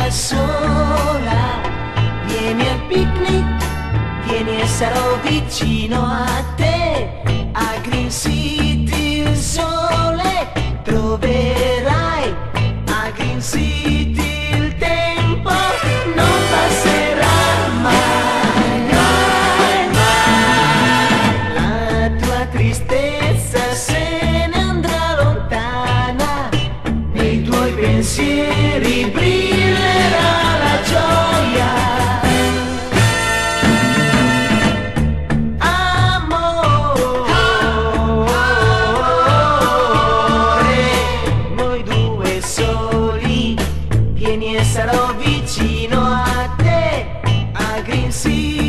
da sola. Vieni al picnic, vieni e sarò vicino a te. A Green City il sole troverai, a Green City il tempo non passerà mai, mai, mai. La tua tristezza se ne andrà lontana, nei tuoi pensieri brillerà la gioia. Vieni e sarò vicino a te, a Green City.